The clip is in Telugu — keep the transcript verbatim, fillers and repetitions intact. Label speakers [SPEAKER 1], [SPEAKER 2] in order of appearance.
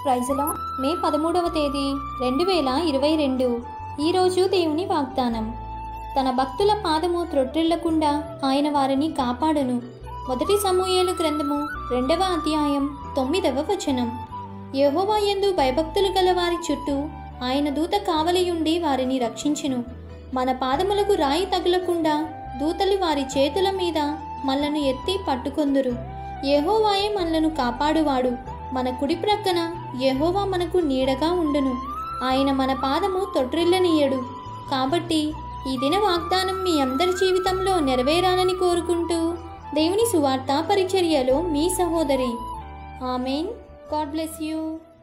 [SPEAKER 1] ప్రైజ్లో మే పదమూడవ తేదీ రెండు వేల ఇరవై రెండు. ఈరోజు దేవుని వాగ్దానం. తన భక్తుల పాదము త్రొట్టిల్లకుండా ఆయన వారిని కాపాడును. మొదటి సమూయేలు గ్రంథము రెండవ అధ్యాయం తొమ్మిదవ వచనం. యెహోవా యందు భయభక్తులు గల వారి చుట్టూ ఆయన దూత కావలియుండి వారిని రక్షించును. మన పాదములకు రాయి తగులకుండా దూతలు వారి చేతుల మీద మనలను ఎత్తి పట్టుకొందురు. యెహోవాయే మనలను కాపాడువాడు. మన కుడి ప్రక్కన యెహోవా మనకు నీడగా ఉండును. ఆయన మన పాదము తొట్రిల్లనీయడు. కాబట్టి ఈ దిన వాగ్దానం మీ అందరి జీవితంలో నెరవేరాలని కోరుకుంటూ దేవుని సువార్త పరిచర్యలో మీ సహోదరి. ఆమెన్. God bless you.